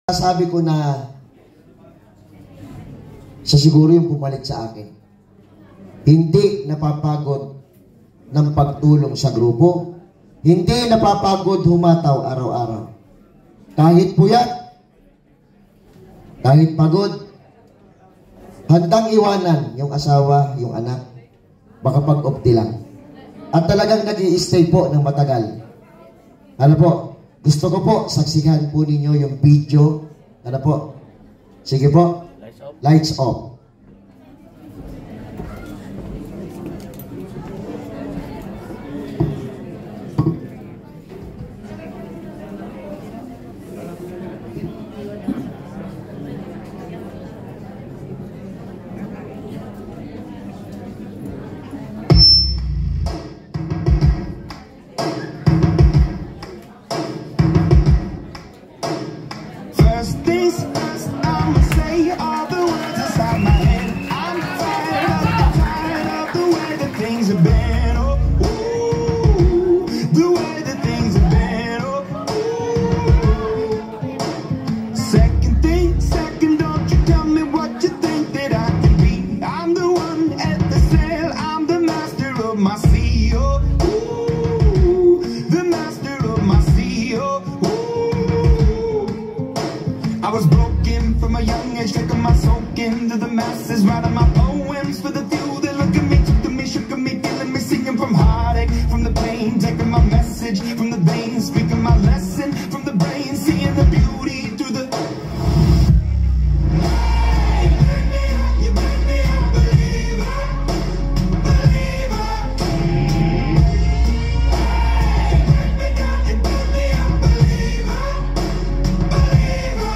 Sabi ko na siya siguro yung pumalit sa akin. Hindi napapagod ng pagtulong sa grupo. Hindi napapagod humataw araw-araw. Kahit puyat, kahit pagod, handang iwanan yung asawa, yung anak, baka pag-opti lang. At talagang nag-i-stay po ng matagal. Ano po? Gusto ko po, saksihan po ninyo yung video. Ano po? Sige po. Lights off. I was broken from a young age, taking my soak into the masses, writing my poems for the few that look at me, took to me, shook at me, feeling me, singing from heartache, from the pain, taking my message from the veins, speaking my lesson from the brain, seeing the beauty through the... You make me a believer, believer. You make me a believer, believer.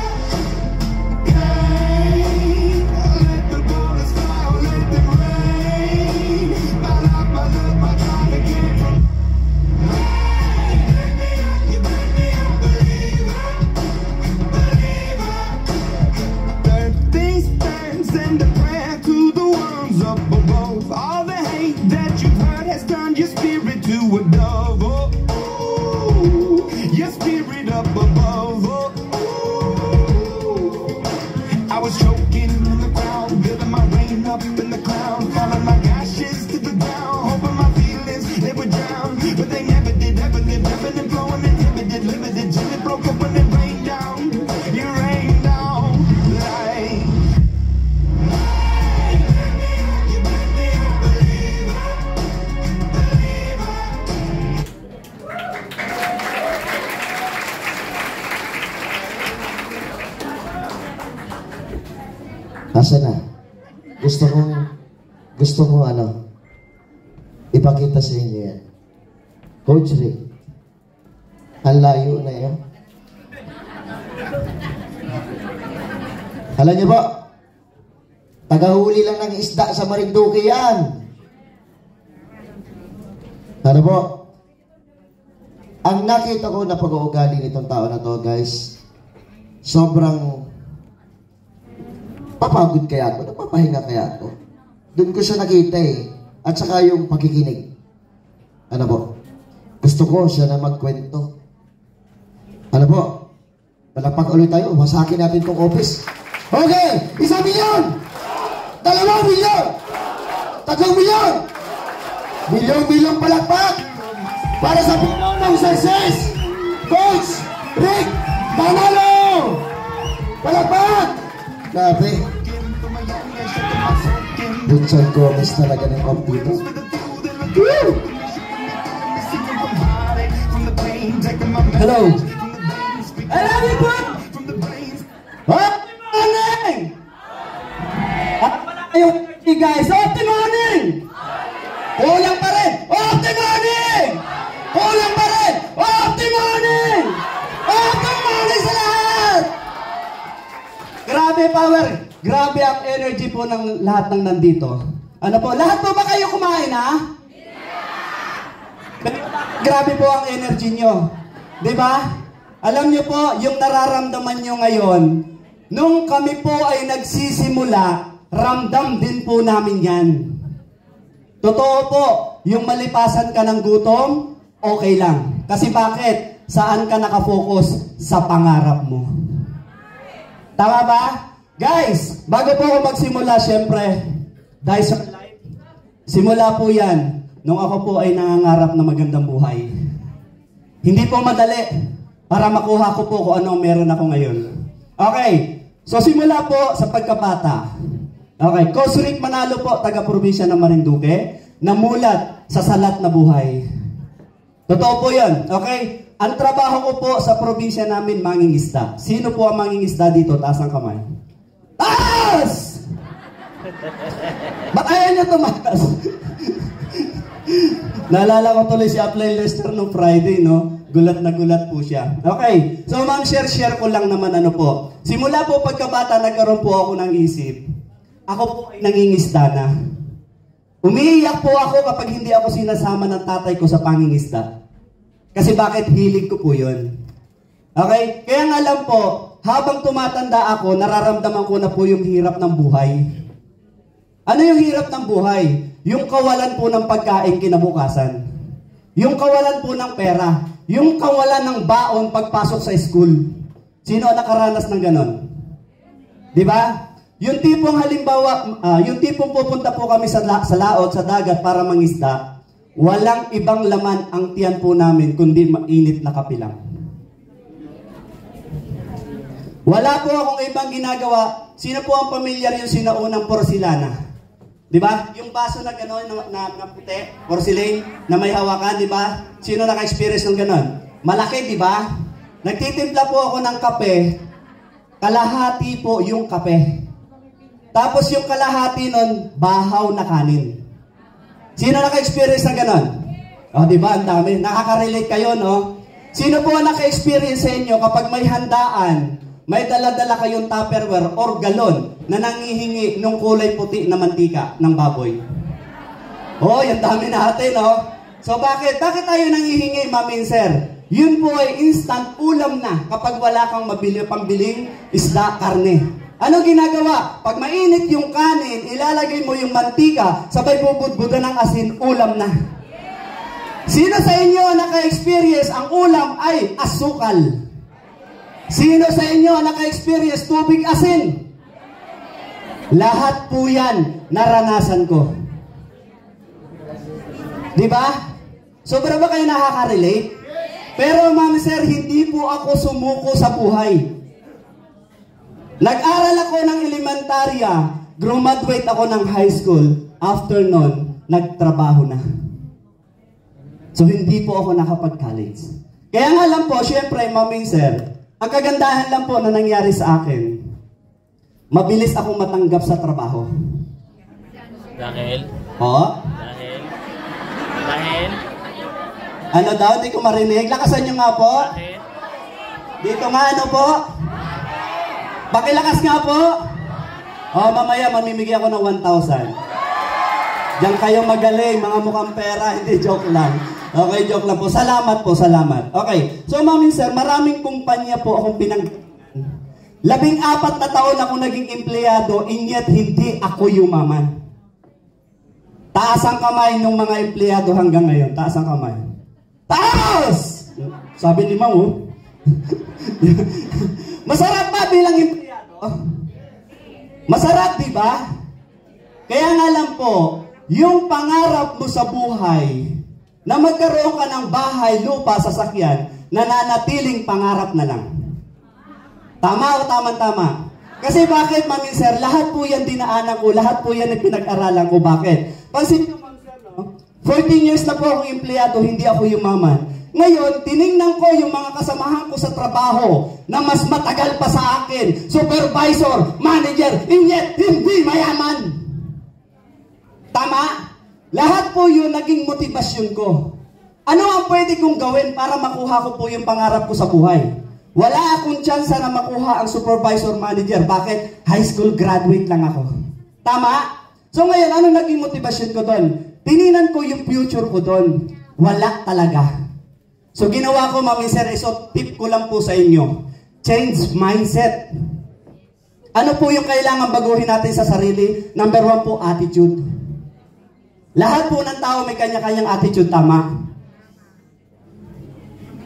All the hate that you've heard has turned your spirit to a dove. Oh, ooh, your spirit up above. Oh, ooh. I was choking in the crowd, building my rain up in the cloud, falling like ashes to the ground, hoping my feelings they would drown, but they never did. Ever lived, ebbing and flowing, inhibited, limited, till it broke up when it rained down. You rained down like. Asa na? Gusto ko ano, ipakita sa inyo yan. Coach Rick, ang layo na yan. Alam niyo ba, tagahuli lang ng isda sa Marinduque yan. Ano po? Ang nakita ko na pag-uugali nitong tao na to, guys, sobrang papagod kaya ako, napapahinga kaya ako. Doon ko siya nakita eh. At saka yung pakikinig. Ano po? Gusto ko siya na magkwento. Ano po? Palakpak ulit tayo. Masakin natin tong office. Okay! 1 milyon! 2 milyon! 3 milyon! Milyong palakpak! Para sa puno ng success! Coach Rick Manalo! Palakpak! Grabe. Richard Gomez talaga ng kompito. Hello. I love you, bro. Happy morning! Happy morning, guys. Happy morning! Kulang pa rin. Happy morning! Kulang pa rin. Happy morning! Happy morning sa lahat! Grabe power. Grabe ang energy po ng lahat ng nandito. Ano po? Lahat po ba kayo kumain, ha? Grabe po ang energy nyo. Diba? Alam nyo po, yung nararamdaman nyo ngayon, nung kami po ay nagsisimula, ramdam din po namin yan. Totoo po, yung malipasan ka ng gutom, okay lang. Kasi bakit? Saan ka nakafocus? Sa pangarap mo. Tama ba? Guys, bago po ako magsimula, syempre, dahil sa life, simula po yan nung ako po ay nangangarap na magandang buhay. Hindi po madali para makuha ko po kung anong meron ako ngayon. Okay, so simula po sa pagkabata. Okay, Kosrik Manalo po, taga-probinsya ng Marinduque, namulat sa salat na buhay. Totoo po yan, okay? Ang trabaho ko po sa probinsya namin, mangingisda. Sino po ang mangingisda dito? Taas ang kamay. Taas! Ba't ayaw niya tumakas? Naalala ko tuloy si Apply Lester nung Friday, no? Gulat na gulat po siya. Okay, so ma'am, share ko lang naman ano po. Simula po pagkabata, nagkaroon po ako ng isip. Ako po ay nangingisda na. Umiiyak po ako kapag hindi ako sinasama ng tatay ko sa pangingisda. Kasi bakit? Hilig ko po yun. Okay? Kaya nga alam po, habang tumatanda ako, nararamdaman ko na po yung hirap ng buhay. Ano yung hirap ng buhay? Yung kawalan po ng pagkain kinabukasan. Yung kawalan po ng pera. Yung kawalan ng baon pagpasok sa school. Sino ang nakaranas ng ganon? Di ba? Yung tipong halimbawa, yung tipong pupunta po kami sa laot, sa dagat para mangisda, walang ibang laman ang tiyan po namin kundi mainit na kape lang. Wala po akong ibang ginagawa. Sino po ang pamilyar yung sinaunang porcelana? Di ba? Yung baso na gano'n na puti, porcelain, na may hawakan, di ba? Sino naka-experience ng gano'n? Malaki, di ba? Nagtitimpla po ako ng kape, kalahati po yung kape. Tapos yung kalahati nun, bahaw na kanin. Sino naka-experience ng ganon? O, di ba? Ang dami. Nakaka-relate kayo, no? Sino po ang naka-experience sa inyo kapag may handaan, may dala-dala kayong tupperware or galon na nangihingi ng kulay puti na mantika ng baboy? O, yung dami natin, no? So, bakit? Bakit tayo nangihingi, Ma'am Sir? Yun po ay instant ulam na kapag wala kang pambiling isda, karne. Ano ginagawa? Pag mainit yung kanin, ilalagay mo yung mantika, sabay bubudbudan ng asin, ulam na. Sino sa inyo naka-experience ang ulam ay asukal? Sino sa inyo naka-experience tubig asin? Lahat po yan, naranasan ko. Diba? Sobra ba kayo nakaka-relate? Pero Ma'am Sir, hindi po ako sumuko sa buhay. Nag-aral ako ng elementarya, graduate ako ng high school, after nun, nagtrabaho na. So, hindi po ako nakapag-college. Kaya nga lang po, syempre, Ma'am Sir, ang kagandahan lang po na nangyari sa akin, mabilis akong matanggap sa trabaho. Dahil? Oo? Dahil? Ano daw? Hindi ko marinig. Lakasan nyo nga po. Dahil? Dito nga, ano po? Pakilakas nga po. Mamaya mamimigay ako ng 1,000. Diyan kayo magaling, mga mukhang pera, hindi, joke lang. Okay, joke lang po. Salamat po, salamat. Okay, so Ma'am Sir, maraming kumpanya po akong 14 na taon ako naging empleyado, yet hindi ako yumaman. Taas ang kamay ng mga empleyado hanggang ngayon. Taas ang kamay. Taas! Sabi ni Ma'am, oh. Masarap ba bilang empleyado? Masarap, di ba? Kaya nga lang po, yung pangarap mo sa buhay, na magkaroon ka ng bahay, lupa, sasakyan, nananatiling pangarap na lang. Tama o tama-tama? Kasi bakit, Ma'am Sir, lahat po yan dinaanan ko, lahat po yan ang pinag-aralan ko. Bakit? Pansin nyo, Ma'am Sir, no? 14 years na po akong empleyado, hindi ako yumaman. Ngayon, tiningnan ko yung mga kasamahan ko sa trabaho na mas matagal pa sa akin. Supervisor, manager, yet hindi mayaman. Tama? Lahat po yun naging motibasyon ko. Ano ang pwede kong gawin para makuha ko po yung pangarap ko sa buhay? Wala akong tsansa na makuha ang supervisor manager. Bakit? High school graduate lang ako. Tama? So ngayon, ano naging motibasyon ko doon? Tininan ko yung future ko doon. Wala talaga. So ginawa ko, Ma'am Sir, so tip ko lang po sa inyo. Change mindset. Ano po yung kailangan baguhin natin sa sarili? Number 1 po, attitude. Lahat po ng tao may kanya-kanyang attitude, tama?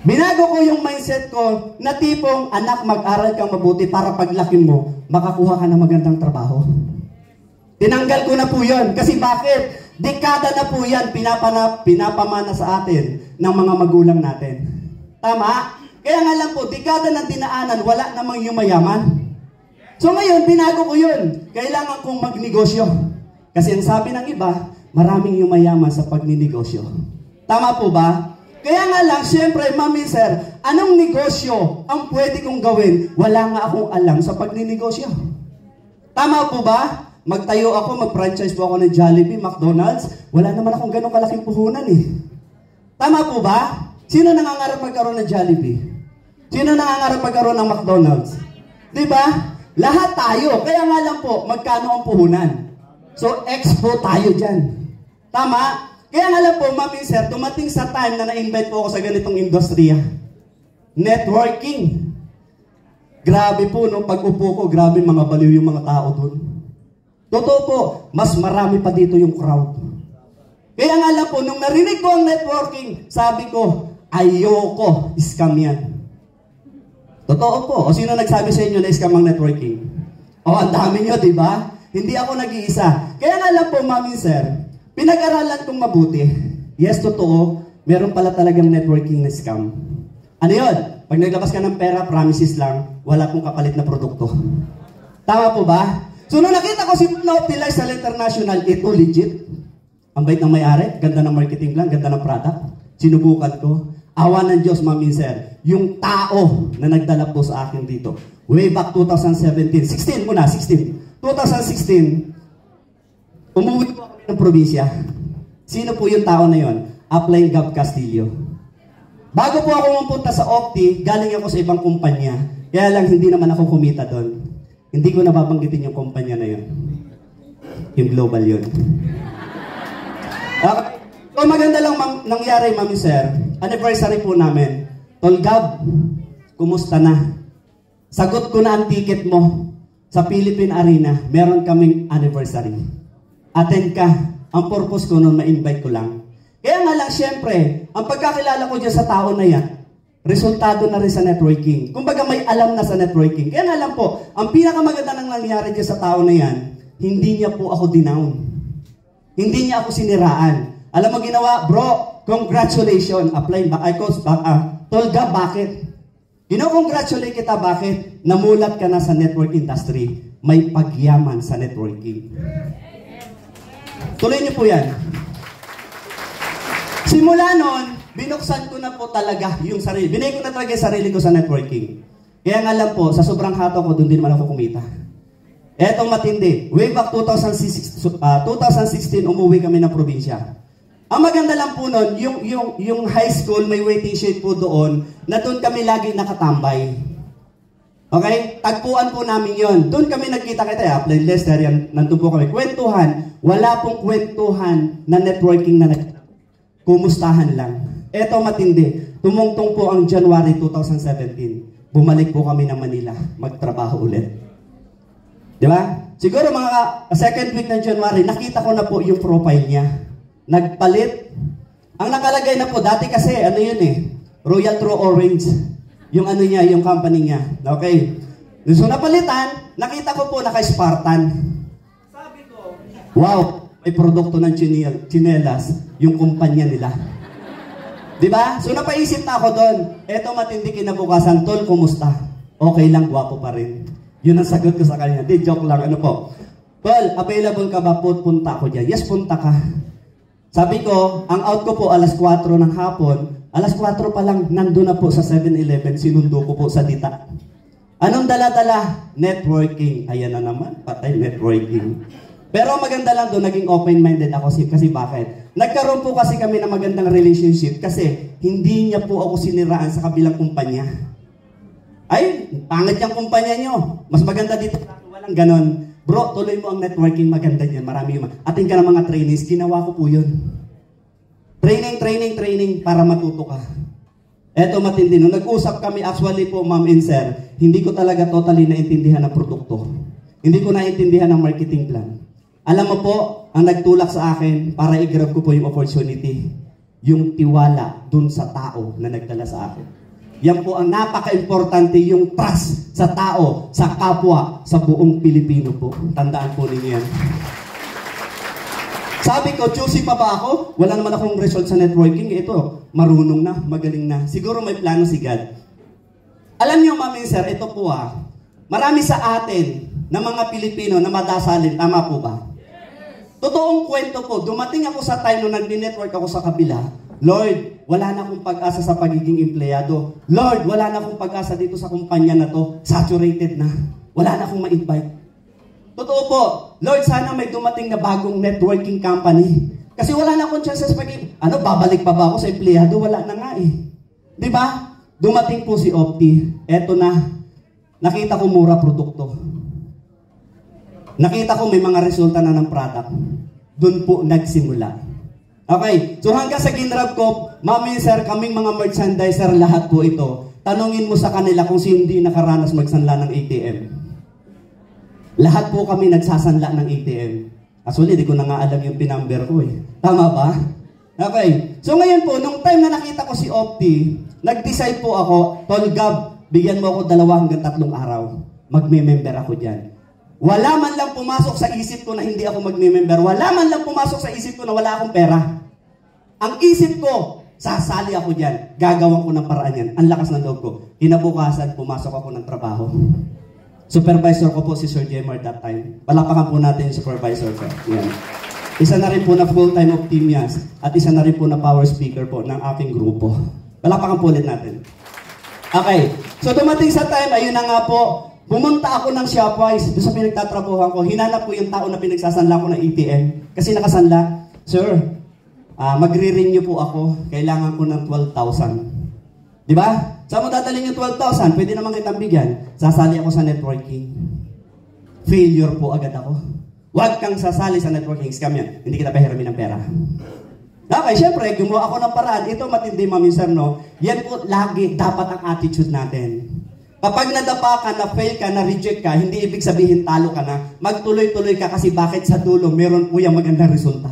Binago ko yung mindset ko na tipong, anak, mag-aral kang mabuti para paglaki mo, makakuha ka ng magandang trabaho. Tinanggal ko na po yun. Kasi bakit? Dekada na po yan pinapamana sa atin ng mga magulang natin. Tama? Kaya nga lang po, dekada ng dinaanan, wala namang yumayaman. So ngayon, binago ko yun. Kailangan kong magnegosyo. Kasi ang sabi ng iba, maraming yumayaman sa pagninegosyo. Tama po ba? Kaya nga lang, siyempre, mami, sir, anong negosyo ang pwede kong gawin? Wala nga akong alam sa pagninegosyo. Tama po ba? Magtayo ako, mag-franchise po ako ng Jollibee, McDonald's. Wala naman akong ganong kalaking puhunan eh. Tama po ba? Sino nangangarap magkaroon ng Jollibee? Sino nangangarap magkaroon ng McDonald's? Diba? Lahat tayo. Kaya nga lang po, magkano ang puhunan? So, expo tayo dyan. Tama? Kaya nga lang po, mami, sir, dumating sa time na na-invite po ako sa ganitong industriya. Networking. Grabe po, no? Pag-upo ko, grabe mga baliw yung mga tao doon. Totoo po, mas marami pa dito yung crowd. Kaya nga lang po, nung narinig ko ang networking, sabi ko, ayoko, scam yan. Totoo po. O sino nagsabi sa inyo na scam ang networking? O, ang dami nyo, di ba? Hindi ako nag-iisa. Kaya nga lang po, mami, sir, pinag-aralan kong mabuti. Yes, totoo, meron pala talagang networking na scam. Ano yun? Pag naglabas ka ng pera, promises lang, wala pong kapalit na produkto. Tama po ba? So, nung nakita ko si na-utilize sa International, ito legit. Ang bait ng may-ari, ganda ng marketing plan, ganda ng product. Sinubukan ko. Awa ng Diyos, mami, sir. Yung tao na nagdala po sa akin dito. Way back 2017. 2016. Umuwi po kami ng probinsya. Sino po yung tao na yon? Upline Gab Castillo. Bago po ako mapunta sa Opti, galing ako sa ibang kumpanya. Kaya lang hindi naman ako kumita doon. Hindi ko nababanggitin yung kumpanya na yon. Yung global yun. Okay. So maganda lang nangyari, mami, sir. Anniversary po namin. Tol Gab, kumusta na? Sagot ko na ang ticket mo sa Philippine Arena. Meron kaming anniversary. Attend ka. Ang purpose ko nun, ma-invite ko lang. Kaya nga lang, syempre, ang pagkakilala ko dyan sa tao na yan, resultado na rin sa networking. Kumbaga may alam na sa networking. Kaya nga lang po, ang pinakamaganda nang nangyari dyan sa tao na yan, hindi niya po ako dinown. Hindi niya ako siniraan. Alam mo ginawa, bro, congratulations. Apply ba? Tolga, bakit? Congratulate kita, bakit? Namulat ka na sa network industry. May pagyaman sa networking. Tuloy niyo po yan. Simula nun, binuksan ko na po talaga yung sarili. Binigay ko na talaga yung sarili ko sa networking. Kaya nga lang po, sa sobrang hato ko, doon din naman ako kumita. Etong matindi. Way back 2016, umuwi kami ng probinsya. Ang maganda lang po nun, yung high school, may waiting shed po doon, na doon kami lagi nakatambay. Okay? Tagpuan po namin yon. Doon kami nagkita-kita. Upline Lester, yan, nandun po kami. Kwentuhan. Wala pong kwentuhan na networking na kumustahan lang. Eto matindi. Tumungtong po ang January 2017. Bumalik po kami ng Manila. Magtrabaho ulit. Di ba? Siguro mga second week ng January, nakita ko na po yung profile niya. Nagpalit. Ang nakalagay na po, dati kasi, ano yun eh, Royal True Orange. Yung ano niya, yung company niya. Okay. So napalitan, nakita ko po naka-Spartan. Sabi ko, wow, may produkto ng chinelas, yung kumpanya nila. Diba? So napaisip na ako doon. Eto matindi kinabukasan, tol, kumusta? Okay lang, gwapo pa rin. Yun ang sagot ko sa kanya. Di, joke lang, ano po. Tol, available ka ba po? Punta ako dyan. Yes, punta ka. Sabi ko, ang out ko po alas 4 ng hapon. Alas 4 pa lang, nandun na po sa 7-Eleven, sinundo ko po sa dita. Anong dala-dala? Networking. Ayan na naman, patay networking. Pero maganda lang doon, naging open-minded ako kasi bakit? Nagkaroon po kasi kami ng magandang relationship kasi hindi niya po ako siniraan sa kabilang kumpanya. Ay, pangit yung kumpanya nyo. Mas maganda dito, walang ganon. Bro, tuloy mo ang networking, maganda yan. Marami yung ating ka ng mga trainings, ginawa ko po yun. Training para matuto ka. Eto matindi. Nung nag-usap kami, actually po, ma'am and sir, hindi ko talaga totally naintindihan ang produkto. Hindi ko naintindihan ang marketing plan. Alam mo po, ang nagtulak sa akin para i-grab ko po yung opportunity. yung tiwala dun sa tao na nagdala sa akin. Yan po ang napaka-importante, yung trust sa tao, sa kapwa, sa buong Pilipino po. Tandaan po ninyo yan. Sabi ko, choosy pa ba ako? Wala naman akong result sa networking. Ito, marunong na, magaling na. Siguro may plano si God. Alam niyo, mami sir, ito po marami sa atin na mga Pilipino na madasalin. Tama po ba? Totoong kwento po, dumating ako sa time nung nag-network ako sa kabila. Lord, wala na akong pag-asa sa pagiging empleyado. Lord, wala na akong pag-asa dito sa kumpanya na to. Saturated na. Wala na akong ma-invite. Totoo po, Lord, sana may dumating na bagong networking company. Kasi wala na akong chances babalik pa ba ako sa empleyado? Wala na nga eh. Di ba? Dumating po si Opti. Eto na. Nakita ko mura produkto. Nakita ko may mga resulta na ng product. Doon po nagsimula. Okay, so hanggang sa Ginrab ko, mami sir, kaming mga merchandiser, lahat po ito. Tanungin mo sa kanila kung sino hindi nakaranas magsanla ng ATM. Lahat po kami nagsasanla ng ATM. Actually, di ko na nga alam yung pinumber ko eh. Tama ba? Okay, so ngayon po, nung time na nakita ko si Opti, nag-decide po ako, Tol Gab, bigyan mo ako 2 hanggang 3 araw. Magme-member ako dyan. Wala man lang pumasok sa isip ko na hindi ako magme-member. Wala man lang pumasok sa isip ko na wala akong pera. Ang isip ko, sasali ako dyan. Gagawin ko ng paraan yan. Ang lakas ng loob ko. Kinabukasan, pumasok ako ng trabaho. Supervisor ko po si Sir Jemar that time. Palapakan po natin yung supervisor ko. Yan. Isa na rin po na full-time of team yan. At isa na rin po na power speaker po ng aking grupo. Palapakan po ulit natin. Okay. So dumating sa time, ayun na nga po, pumunta ako ng Shopwise, doon sa pinagtatrabuhan ko, hinanap ko yung tao na pinagsasanla ko ng ATM. Kasi nakasanla, Sir, magre-renew po ako, kailangan ko ng 12,000. Di ba? Saan mo dadalhin yung 12,000? Pwede naman kitang bigyan. Sasali ako sa networking. Failure po agad ako. Huwag kang sasali sa networking. Scam yan. Hindi kita pahiramin ng pera. Okay, syempre, gumawa ako ng paraan. Ito matindi, mami sir, no? Yan po lagi dapat ang attitude natin. Kapag nadapa ka, na-fail ka, na-reject ka, hindi ibig sabihin talo ka na. Magtuloy-tuloy ka kasi bakit sa dulo meron po yung magandang resulta.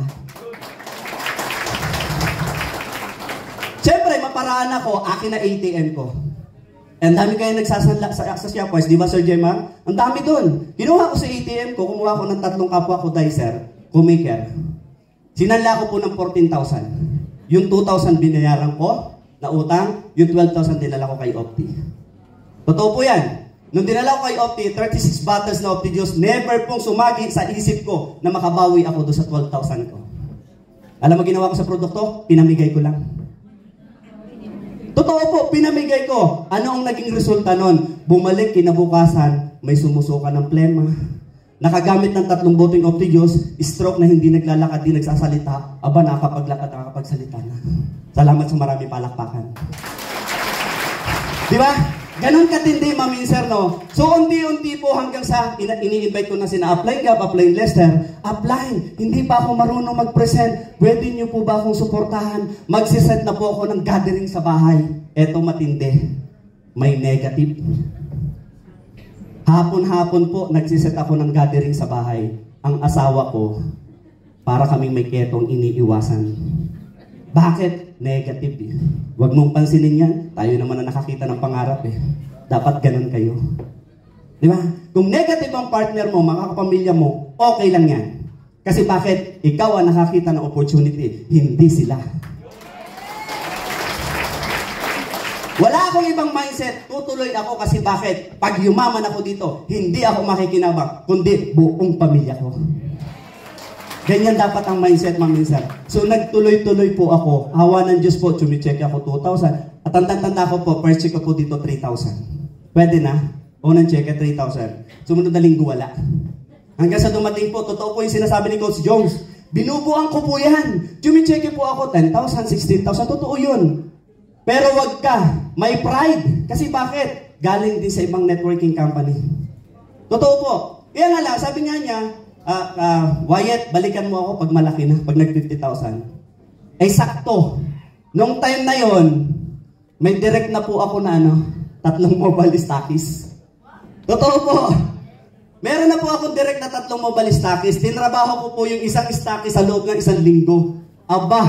Siyempre, maparaan ako, akin na ATM ko. Ang dami kayo nagsasanla sa Shopwise, di ba Sir Gemma? Ang dami doon. Kinuha ko sa ATM ko, kumuha ko ng 3 kapwa ko dicer, kumaker. Sinanla ko po ng 14,000. Yung 2,000 binayaran ko na utang, yung 12,000 dinala ko kay Opti. Totoo po yan. Nung dinala ko kay Opti, 36 bottles na Opti Juice, never pong sumagi sa isip ko na makabawi ako doon sa 12,000 ko. Alam mo ginawa ko sa produkto? Pinamigay ko lang. Totoo po, pinamigay ko. Ano ang naging resulta nun? Bumalik kinabukasan, may sumusuka ng plema. Nakagamit ng 3 boteng Opti Juice, stroke na hindi naglalakad, di nagsasalita. Aba, nakapaglakad, nakapagsalita na. Salamat sa marami palakpakan. Di ba? Ganon katindi, mami sir, no? So, unti-unti po hanggang sa ini-invite ko na sina-apply Gab, apply Lester. Apply! Hindi pa ako marunong mag-present. Pwede niyo po ba akong suportahan? Magsiset na po ako ng gathering sa bahay. Eto matindi. May negative. Hapon-hapon po, nagsiset ako ng gathering sa bahay. Ang asawa ko, para kaming may ketong iniiwasan. Bakit? Negative eh. Huwag mong pansinin yan. Tayo naman na nakakita ng pangarap eh. Dapat ganun kayo. Di ba? Kung negative ang partner mo, mga kapamilya mo, okay lang yan. Kasi bakit? Ikaw ang nakakita ng opportunity, hindi sila. Wala akong ibang mindset. Tutuloy ako kasi bakit? Pag yumaman ako dito, hindi ako makikinabang, kundi buong pamilya ko. Ganyan dapat ang mindset, mami sir. So, nagtuloy-tuloy po ako. Awa ng Diyos po, chumicheck ako 2,000. At tanda-tanda ko po, first check ko po dito 3,000. Pwede na. Unang check at 3,000. Sumunod na linggo, wala. Hanggang sa dumating po, totoo po yung sinasabi ni Coach Jones. Binubuang ko po yan. Chumicheck po ako 10,000, 16,000. Totoo yun. Pero wag ka. May pride. Kasi bakit? Galing din sa ibang networking company. Totoo po. Kaya nga lang, sabi nga niya, Wyatt, balikan mo ako pag malaki na, pag nag 50,000. Eh sakto. Nung time na yon, may direct na po ako na 3 mobile stockies. Totoo po. Meron na po akong direct na 3 mobile stockies. Tinrabaho ko po yung isang stockist sa loob ng 1 linggo. Aba,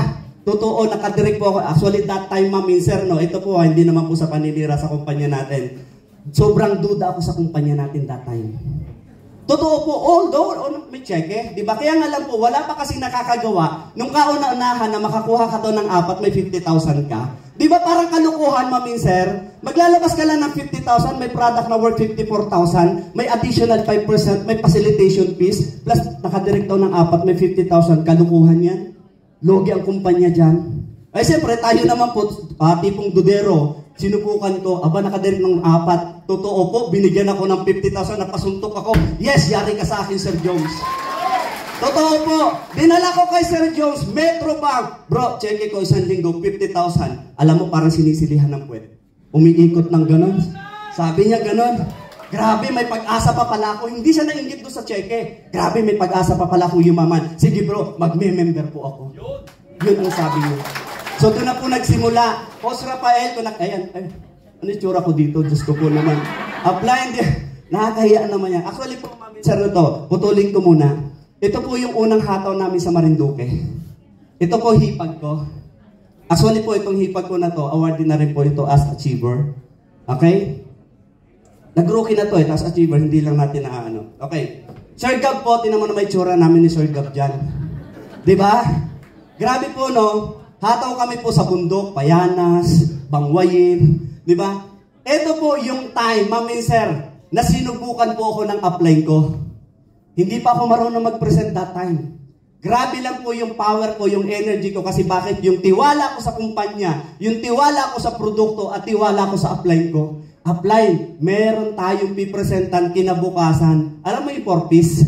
Totoo, nakadirect po ako. Actually, that time, ma'am, sir, no, ito po, hindi naman po sa paninira sa kumpanya natin. Sobrang duda ako sa kumpanya natin that time. Totoo po, although may cheque, di ba? Kaya nga lang po, wala pa kasing nakakagawa nung kauna-unahan na makakuha ka to ng 4, may 50,000 ka. Di ba parang kalukuhan, ma'am, sir? Maglalabas ka lang ng 50,000, may product na worth 54,000, may additional 5%, may facilitation fees, plus nakadirect daw ng 4, may 50,000, kalukuhan yan. Logi ang kumpanya dyan. Ay, siyempre, tayo naman po, tipong dudero, sinubukan ko, nakadirect ng 4. Totoo po, binigyan ako ng 50,000, napasuntok ako. Yes, yari ka sa akin, Sir Jones. Totoo po, dinala ko kay Sir Jones, Metro Bank. Bro, check ko isang linggo, 50,000. Alam mo, parang sinisilihan ng puwet. Umiikot ng ganon. Sabi niya ganon. Grabe, may pag-asa pa pala ako. Hindi siya nainggit doon sa cheque. Grabe, may pag-asa pa pala ako yumaman. Sige bro, magme-member po ako. Yun ang sabi niya. So doon na po nagsimula. Boss Rafael, ayan, ano yung tsura ko dito? Diyos ko po naman. Apply, hindi. Nakakahiyaan naman yan. Actually po, mami, sir, ito, putulin ko muna. Ito po yung unang hataw namin sa Marinduque. Ito po hipag ko. Actually po, itong hipag ko na to, award din na rin po ito as achiever. Okay? Nag-rookie na to as achiever, hindi lang natin na ano. Okay. Sir Gab po, tinan mo na may tsura namin ni Sir Gab dyan. Diba? Grabe po, no? Hataw kami po sa bundok, Payanas, Bangwayin. Diba? Ito po yung time, ma'am and sir, na sinubukan po ako ng upline ko. Hindi pa ako marunong mag-present that time. Grabe lang po yung power ko, yung energy ko. Kasi bakit? Yung tiwala ko sa kumpanya, yung tiwala ko sa produkto, at tiwala ko sa upline ko. Upline, meron tayong pipresentan kinabukasan. Alam mo yung 4-piece?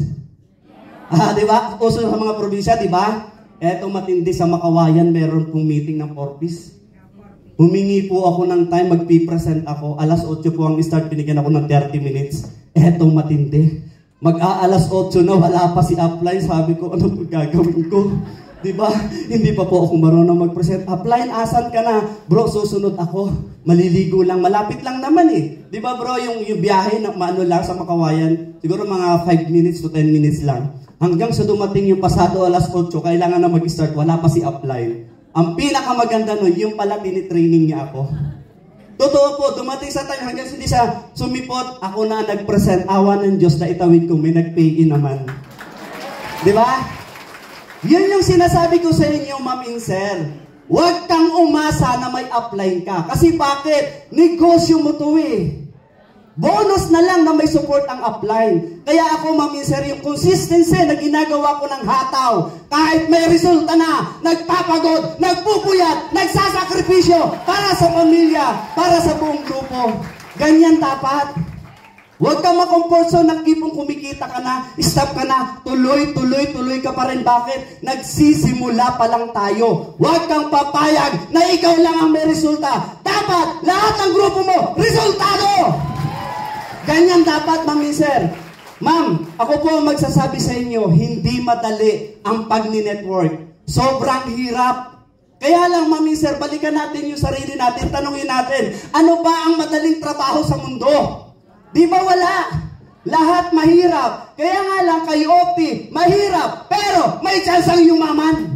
Diba? Uso sa mga probinsya, diba? Eto matindi sa Makawayan, meron pong meeting ng 4-piece. Humingi po ako ng time, magpipresent ako. Alas 8 po ang start, binigyan ako ng 30 minutes. Eto matindi. Mag-aalas 8 na, wala pa si upline. Sabi ko, ano gagawin ko? Diba? Hindi pa po ako marunong mag-present. Upline, asan ka na? Bro, susunod ako. Maliligo lang. Malapit lang naman eh. Diba bro, yung biyahe na maano lang sa Makawayan, siguro mga 5 minutes to 10 minutes lang. Hanggang sa dumating yung pasado alas 8, kailangan na mag-start, wala pa si upline. Ang pinakamaganda nun, yung pala tinitraining niya ako. Totoo po, dumating sa time, hanggang hindi siya sumipot, ako na nag-present, awa ng Diyos na itawid ko, may nag-pay in naman. Diba? Yun yung sinasabi ko sa inyo, ma'am and sir. Huwag kang umasa na may upline ka. Kasi bakit? Negosyo mo to eh. Bonus na lang na may support ang upline. Kaya ako, ma'am and sir, yung consistency na ginagawa ko ng hataw, kahit may resulta na, nagpapagod, nagpupuyat, nagsasakripisyo para sa pamilya, para sa buong grupo. Ganyan dapat. Huwag kang makomfort zone, nakipong kumikita ka na, stop ka na, tuloy ka pa rin. Bakit? Nagsisimula pa lang tayo. Huwag kang papayag na ikaw lang ang may resulta. Dapat, lahat ng grupo mo, resultado! Ganyan dapat, ma'am and sir. Ma'am, ako po ang magsasabi sa inyo, hindi madali ang pag-network. Sobrang hirap. Kaya lang, ma'am and sir, balikan natin yung sarili natin, tanungin natin, ano ba ang madaling trabaho sa mundo? Di ba wala? Lahat mahirap. Kaya nga lang kay Opti, mahirap, pero may chance ang yumaman.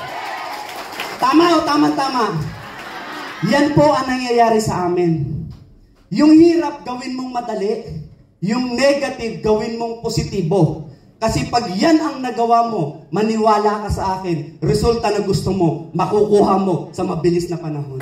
Tama o tama-tama? Yan po ang nangyayari sa amin. Yung hirap, gawin mong madali. Yung negative, gawin mong positibo. Kasi pag yan ang nagawa mo, maniwala ka sa akin, resulta na gusto mo, makukuha mo sa mabilis na panahon.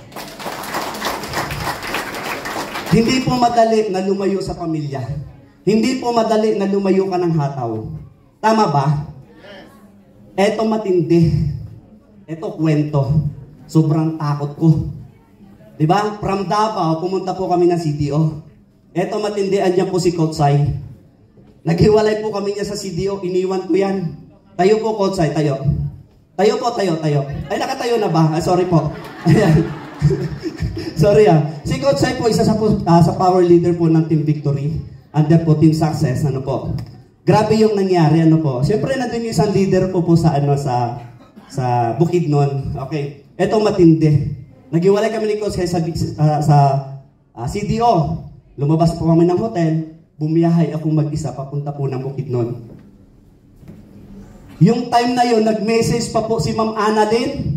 Hindi po madali na lumayo sa pamilya. Hindi po madali na lumayo ka ng hataw. Tama ba? Eto matindi. Eto kwento. Sobrang takot ko. Diba? From Davao, pumunta po kami ng CDO. Eto matindi, andyan po si Kotsay. Naghiwalay po kami niya sa CDO. Iniwan ko yan. Tayo po, Kotsay, tayo. Tayo po, tayo. Ay, nakatayo na ba? Sorry po. Ayan. Sorry Si Coach Sai po, isa sa power leader po ng Team Victory. Under po Team Success, ano po. Grabe yung nangyari, ano po. Siyempre, nandun yung isang leader po sa Bukidnon. Okay. Eto matindi. Naghiwalay kami ni Coach Sai sa CDO. Lumabas po kami ng hotel. Bumiyahay akong mag-isa papunta po ng Bukidnon. Yung time na yun, nag-message pa po si Ma'am Annalyn.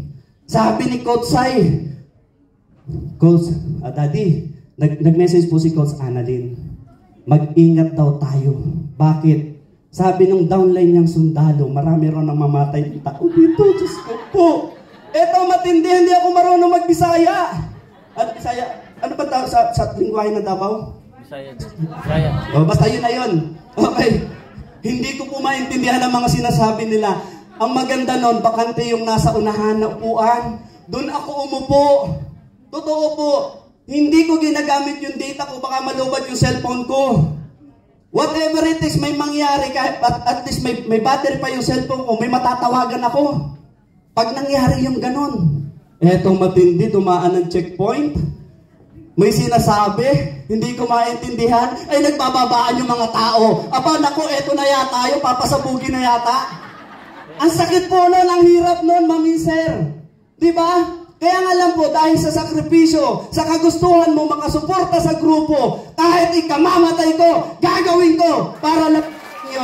Sabi ni Coach Sai, Coach, Daddy, nag-message po si Coach Annalyn. Mag-ingat daw tayo. Bakit? Sabi nung downline niyang sundalo, marami raw nang mamatay ng tao dito. Diyos ko po. Eto matindi, hindi ako marunong mag-Bisaya. Ano Bisaya? Ano ba tawag sa lingwahe ng Davao? Bisaya. Bisaya. O, basta yun na yun. Okay. Hindi ko po maintindihan ang mga sinasabi nila. Ang maganda nun, bakante yung nasa unahan na upuan. Doon ako umupo. Totoo po. Hindi ko ginagamit yung data ko, baka malubad yung cellphone ko. Whatever it is, may mangyari, kahit at least may battery pa yung cellphone ko, may matatawagan ako. Pag nangyari yung ganon, etong matindi, dumaan ng checkpoint, may sinasabi, hindi ko maintindihan, ay nagbababaan yung mga tao. Aba, naku, eto na yata, yung papasabugin na yata. Ang sakit po nun, ang hirap nun, Mami Sir. Diba? Kaya nga lang po, dahil sa sakripisyo, sa kagustuhan mo makasuporta sa grupo, kahit ikamamatay ko, gagawin ko para lang nyo.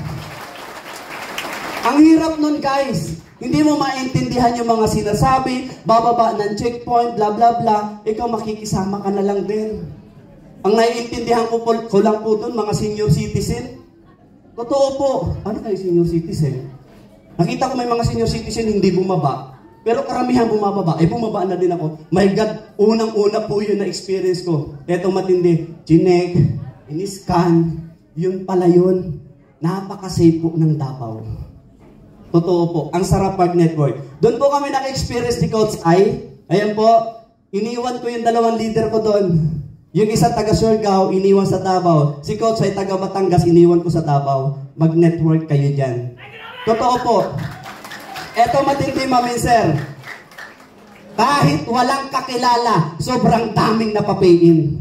Ang hirap nun, guys. Hindi mo maintindihan yung mga sinasabi, bababa ng checkpoint, bla bla bla, ikaw makikisama ka na lang din. Ang naiintindihan ko lang po dun, mga senior citizen. Totoo po. Ano kayo senior citizen? Nakita ko may mga senior citizen hindi bumaba. Pero karamihan bumababa. Bumaba na din ako. My God, unang-una po yun na experience ko. Eto matindi. Chinek, iniscan, yun pala yun. Napaka-safe po ng Davao. Totoo po. Ang sarap pag-network. Doon po kami naka-experience ni Coach Ai. Ayan po. Iniwan ko yung dalawang leader ko doon. Yung isa taga Surigao, iniwan sa Davao. Si Coach Ai taga Batangas, iniwan ko sa Davao. Mag-network kayo dyan. Totoo po. Eto matindi, Mami Sir. Kahit walang kakilala, sobrang daming napapayin.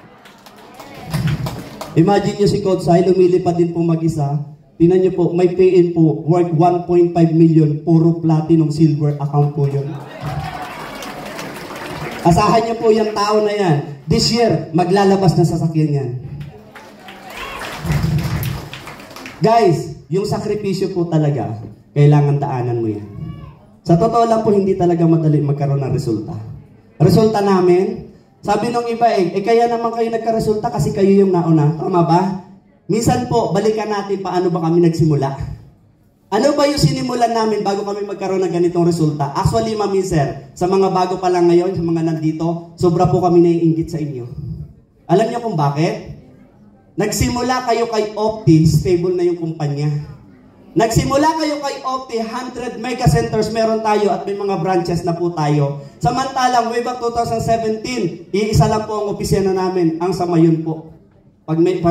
Imagine nyo si Coach Sai, lumilipad din po mag-isa. Tingnan nyo po, may pay-in po, worth 1.5 million, puro platinum silver account po yun. Asahan nyo po yung tao na yan. This year, maglalabas na sasakyan yan. Guys, yung sakripisyo po talaga, kailangan daanan mo yan. Sa totoo lang po, hindi talaga madali magkaroon ng resulta. Resulta namin, sabi nung iba kaya naman kayo nagka-resulta kasi kayo yung nauna. Tama ba? Minsan po, balikan natin paano ba kami nagsimula. Ano ba yung sinimulan namin bago kami magkaroon ng ganitong resulta? Actually, Mami Sir, sa mga bago pa lang ngayon, sa mga nandito, sobra po kami naiinggit sa inyo. Alam niyo kung bakit? Nagsimula kayo kay Opti, stable na yung kumpanya. Nagsimula kayo kay Opti, 100 mega centers meron tayo at may mga branches na po tayo. Samantalang, way back 2017, iisa lang po ang opisina namin, ang sa Mayon po. Pag may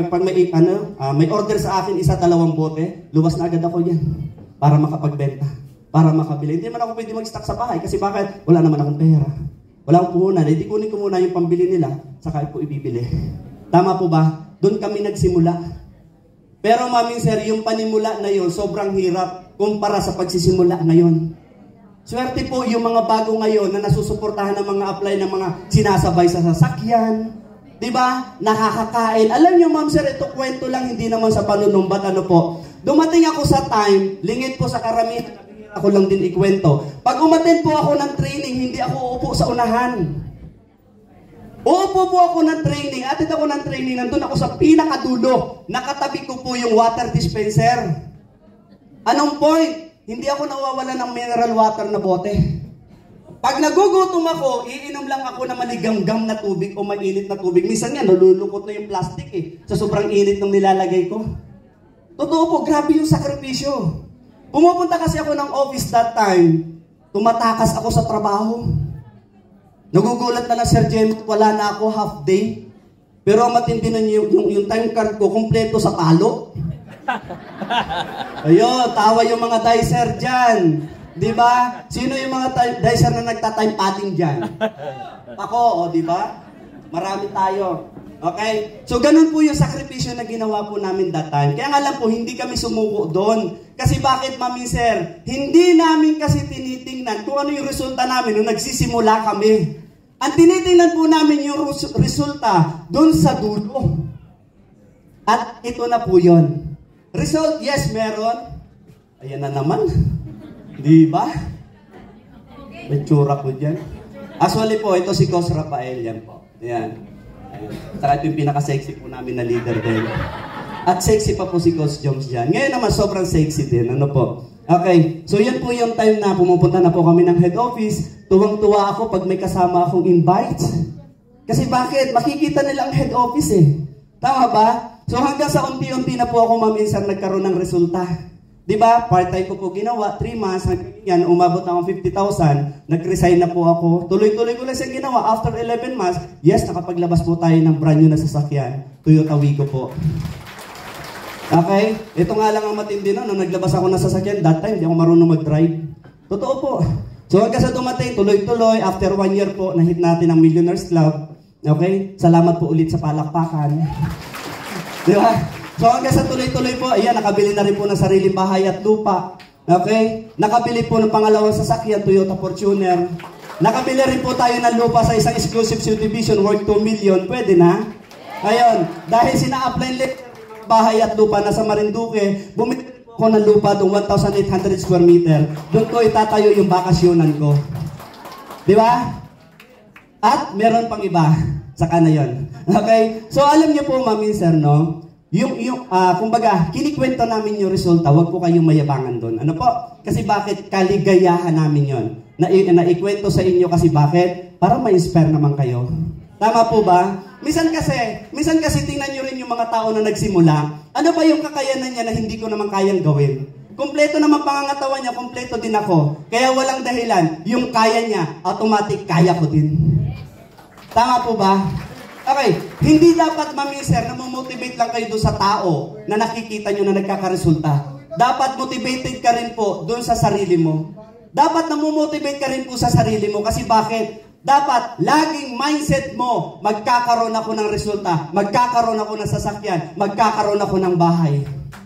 order sa akin, 1-2 bote, luwas na agad ako yan para makapagbenta, para makabili. Hindi man ako pwede mag-stock sa bahay kasi bakit? Wala naman akong pera. Wala akong puhunan. Hindi kunin ko muna yung pambili nila, saka po ibibili. Tama po ba? Doon kami nagsimula. Pero Mami Sir, yung panimula na yun, sobrang hirap kumpara sa pagsisimula ngayon. Swerte po yung mga bago ngayon na nasusuportahan ng mga apply ng mga sinasabay sa sasakyan. Diba? Nakakakain. Alam nyo, Ma'am Sir, ito kwento lang, hindi naman sa panunumbat. Ano po? Dumating ako sa time, lingid po sa karamihan, ako lang din ikwento. Pag umattend po ako ng training, hindi ako uupo sa unahan. Uupo po ako ng training, atid ako ng training, nandun ako sa pinakadulo. Nakatabi ko po yung water dispenser. Anong point? Hindi ako nawawala ng mineral water na bote. Pag nagugutom ako, iinom lang ako ng maligamgam na tubig o mainit na tubig. Minsan nga, nalulukot na yung plastic sa sobrang init ng nilalagay ko. Totoo po, grabe yung sakripisyo. Pumupunta kasi ako ng office that time, tumatakas ako sa trabaho. Nagugulat na lang, Sir Jem, wala na ako half day. Pero ang matindi na yung time card ko, kumpleto sa palo. Ayun, tawa yung mga dicer dyan. Diba? Sino yung mga dicer na nagta-time padding dyan? Ako, diba? Marami tayo. Okay? So, ganun po yung sakripisyo na ginawa po namin that time. Kaya nga lang po, hindi kami sumuko doon. Kasi bakit, Mami Sir? Hindi namin kasi tinitingnan kung ano yung resulta namin nung nagsisimula kami. Ang tinitingnan po namin yung resulta doon sa dulo. At ito na po yun. Result, yes, meron. Ayan na naman. Di ba? May tsura ko dyan. Actually po, ito si Cos Rafael yan po. Ayan. Ayan. Saka ito yung pinaka-sexy po namin na leader din. At sexy pa po si Cos Jones dyan. Ngayon naman, sobrang sexy din. Ano po? Okay. So, yan po yung time na pumupunta na po kami ng head office. Tuwang-tuwa ako pag may kasama akong invite. Kasi bakit? Makikita nila ang head office eh. Tama ba? So, hanggang sa unti-unti na po ako, Ma'am Insan, nagkaroon ng resulta. Diba? Part-time ko po ginawa, 3 months, yan, umabot na akong 50,000, nag-resign na po ako. Tuloy-tuloy ko lang siyang ginawa. After 11 months, yes, nakapaglabas po tayo ng brand new na sasakyan. Toyota Wigo po. Okay? Ito nga lang ang matindi no, nung naglabas ako ng sasakyan, that time, hindi ako marunong mag-drive. Totoo po. So hanggang sa dumating, tuloy-tuloy, after 1 year po, na-hit natin ang Millionaires Club. Okay? Salamat po ulit sa palakpakan. Diba? So hanggang sa tuloy-tuloy po, ayan, nakabili na rin po ng sariling bahay at lupa. Okay? Nakabili po ng pangalawang sasakyan, Toyota Fortuner. Nakabili rin po tayo ng lupa sa isang exclusive subdivision worth 2 million. Pwede na? Ngayon, dahil sina-apply letter bahay at lupa na sa Marinduque, bumili po ako ng lupa doon 1,800 square meter. Doon ko itatayo yung bakasyonan ko. Di ba? At meron pang iba. Saka na yun. Okay? So alam niyo po, Ma'am Sir, no? Kumbaga, kinikwento namin yung resulta, wag po kayong mayabangan doon. Ano po? Kasi bakit? Kaligayahan namin yon. Naikwento sa inyo kasi bakit? Para ma-inspire naman kayo. Tama po ba? Minsan kasi tingnan nyo rin yung mga tao na nagsimula. Ano ba yung kakayanan niya na hindi ko naman kayang gawin? Kompleto naman pangangatawan niya, kompleto din ako. Kaya walang dahilan. Yung kaya niya, automatic kaya ko din. Tama po ba? Okay, hindi dapat, Ma'am Sir, na motivate lang kayo doon sa tao na nakikita nyo na nagkakaresulta. Dapat motivated ka rin po doon sa sarili mo. Dapat namomotivate ka rin po sa sarili mo. Kasi bakit? Dapat laging mindset mo, magkakaroon ako ng resulta, magkakaroon ako ng sasakyan, magkakaroon ako ng bahay.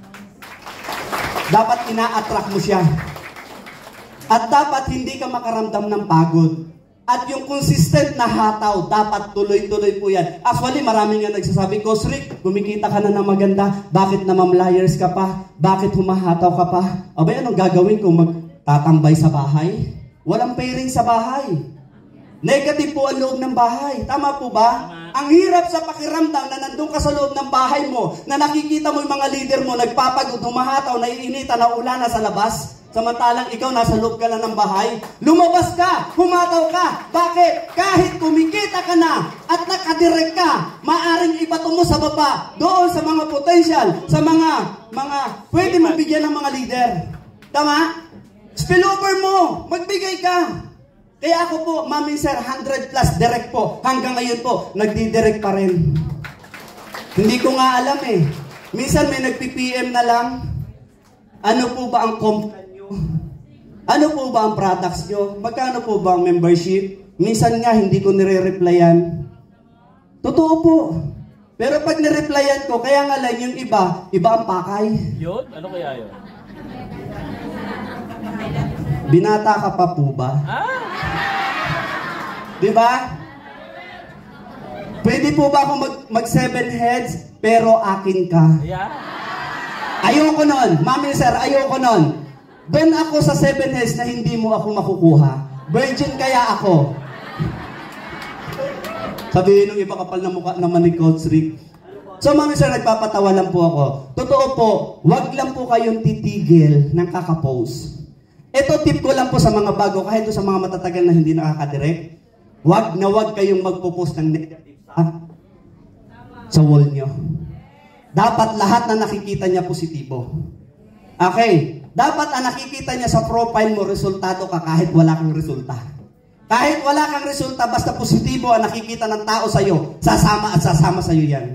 Dapat ina-attract mo siya. At dapat hindi ka makaramdam ng pagod. At yung consistent na hataw, dapat tuloy-tuloy po yan. Actually, marami nga nagsasabi, Coach Rick, kumikita ka na ng maganda, bakit na mamlayers ka pa? Bakit humahataw ka pa? Abay, anong gagawin kung magtatambay sa bahay? Walang pairing sa bahay. Negative po ang loob ng bahay. Tama po ba? Ang hirap sa pakiramdam na nandun ka sa loob ng bahay mo, na nakikita mo yung mga leader mo, nagpapagod, humahataw, naiinita, naulana sa labas. Samantalang ikaw nasa loob ka lang ng bahay, lumabas ka, humataw ka. Bakit? Kahit kumikita ka na at nakadirect ka, maaring ibato mo sa baba, doon sa mga potential, sa mga pwede mo bigyan ng mga leader. Tama? Spillover mo, magbigay ka. Kaya ako po, Ma'am Sir, 100 plus direct po. Hanggang ngayon po, nagdidirect pa rin. Hindi ko nga alam eh. Minsan may nagpi-PM na lang. Ano po ba ang comp? Ano po ba ang products nyo? Magkano po ba ang membership? Minsan nga, hindi ko nire-replyan. Totoo po. Pero pag nire-replyan ko, kaya nga lang yung iba ang pakay. Yun? Ano kaya yun? Binata ka pa po ba? Diba? Pwede po ba ako mag 7 heads, pero akin ka? Yeah. Ayoko nun. Mami Sir, ayoko nun. Doon ako sa 7 heads na hindi mo ako makukuha. Virgin kaya ako. Sabihin nung iba kapal na mukha naman ni Coach Rick. So Mami Sir, nagpapatawa lang po ako. Totoo po, wag lang po kayong titigil ng kakapost. Ito tip ko lang po sa mga bago, kahit sa mga matatagal na hindi nakakadirect. Wag na wag kayong magpo-post ng negative sa wall nyo. Dapat lahat na nakikita niya positibo. Okay. Dapat ang nakikita niya sa profile mo, resultado ka kahit wala kang resulta. Kahit wala kang resulta, basta positibo ang nakikita ng tao sa'yo, sasama at sasama sa'yo yan.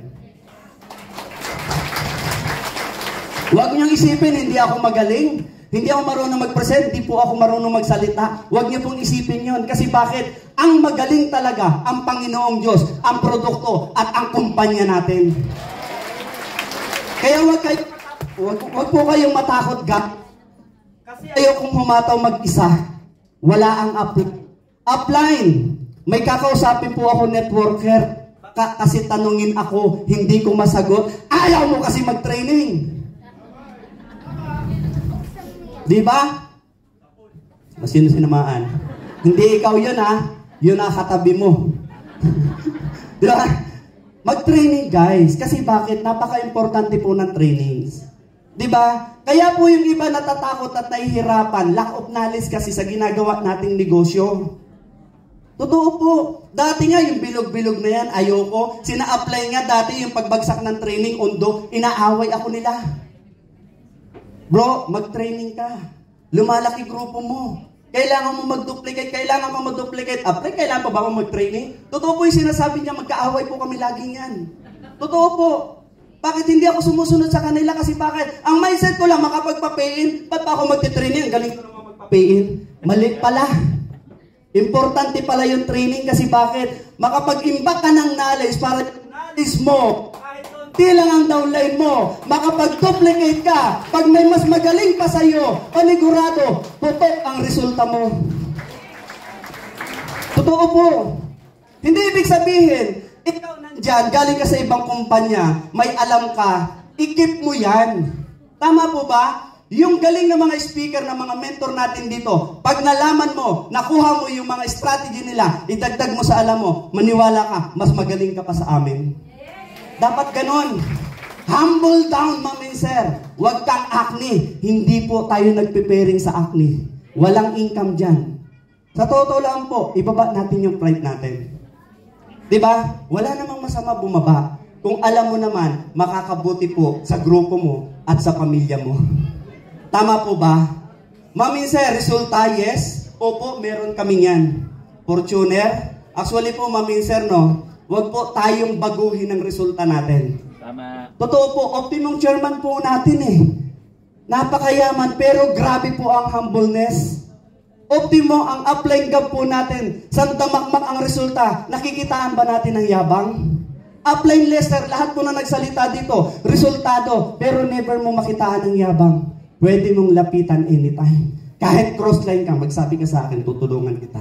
Huwag niyong isipin, hindi ako magaling. Hindi ako marunong mag-present, hindi po ako marunong magsalita. Huwag niyo pong isipin yon. Kasi bakit? Ang magaling talaga, ang Panginoong Diyos, ang produkto at ang kumpanya natin. Kaya wag po kayong matakot, kasi ayokong humataw mag-isa. Wala ang upline. May kakausapin po ako networker. Kasi tanungin ako, hindi ko masagot. Ayaw mo kasi mag-training. Diba? Sino sinamaan? Hindi ikaw yun ha. Yun ang katabi mo. Di ba? Mag-training guys. Kasi bakit? Napaka-importante po ng trainings. Di ba? Kaya po yung iba natatakot at nahihirapan. Lack of knowledge kasi sa ginagawa nating negosyo. Totoo po. Dati nga yung bilog-bilog na yan, ayoko. Sina-apply nga dati yung pagbagsak ng training, undo, inaaway ako nila. Bro, mag-training ka. Lumalaki grupo mo. Kailangan mo mag-duplicate, apply, kailangan pa ba ako mag-training? Totoo po yung sinasabi niya, magkaaway po kami laging yan. Totoo po. Bakit hindi ako sumusunod sa kanila? Kasi bakit? Ang mindset ko lang, makapagpapayin, ba't pa ako mag-training? Ang galing ko naman magpapayin. Mali pala. Importante pala yung training kasi bakit? Makapag-imbak ka ng knowledge para yung knowledge mo, kahit konti lang ang downline mo, makapag-duplicate ka, pag may mas magaling pa sa'yo, panigurado, tutok ang resulta mo. Totoo po. Hindi ibig sabihin, ikaw nandyan, galing ka sa ibang kumpanya, may alam ka, i-keep mo yan. Tama po ba? Yung galing ng mga speaker, ng mga mentor natin dito, pag nalaman mo, nakuha mo yung mga strategy nila, idagdag mo sa alam mo, maniwala ka, mas magaling ka pa sa amin. Dapat ganon. Humble down, ma'am and sir. Huwag kang acne. Hindi po tayo nagpreparing sa acne. Walang income dyan. Sa totoo lang po, ibaba natin yung pride natin. Diba? Wala namang masama bumaba. Kung alam mo naman, makakabuti po sa grupo mo at sa pamilya mo. Tama po ba? Mami sir, resulta, yes? Opo, meron kami yan. Fortuner? Actually po, mami sir, no? Huwag po tayong baguhin ang resulta natin. Tama. Totoo po, optimum chairman po natin eh. Napakayaman, pero grabe po ang humbleness. Optimo ang upline gap po natin. Sandamakmak ang resulta. Nakikitaan ba natin ang yabang? Upline Lester, lahat po na nagsalita dito, resultado, pero never mo makitaan ang yabang. Pwede mong lapitan anytime. Kahit crossline ka, magsabi ka sa akin, tutulungan kita.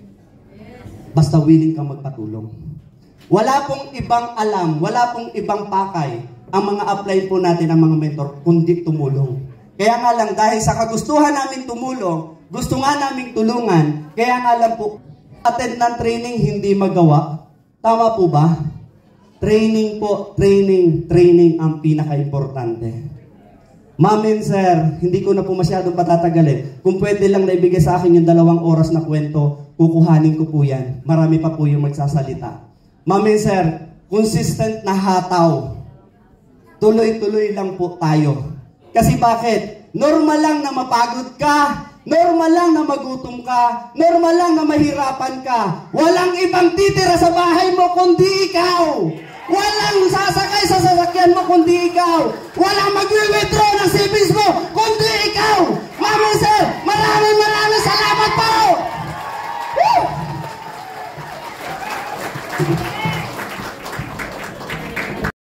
Basta willing kang magpatulong. Wala pong ibang alam, wala pong ibang pakay ang mga upline po natin, ang mga mentor, kundi tumulong. Kaya nga lang, dahil sa kagustuhan namin tumulong, gusto nga namin tulungan, kaya nga lang po, attend ng training, hindi magawa. Tama po ba? Training po, training ang pinaka-importante. Ma'am and sir, hindi ko na po masyadong patatagalin. Kung pwede lang naibigay sa akin yung 2 oras na kwento, kukuhanin ko po yan. Marami pa po yung magsasalita. Ma'am and sir, consistent na hataw. Tuloy-tuloy lang po tayo. Kasi bakit? Normal lang na mapagod ka. Normal lang na magutom ka. Normal lang na mahirapan ka. Walang ibang titira sa bahay mo kundi ikaw. Walang sasakay sa sasakyan mo kundi ikaw. Walang mag-withdraw ng savings mo kundi ikaw. Mami sir, maraming salamat po. Woo!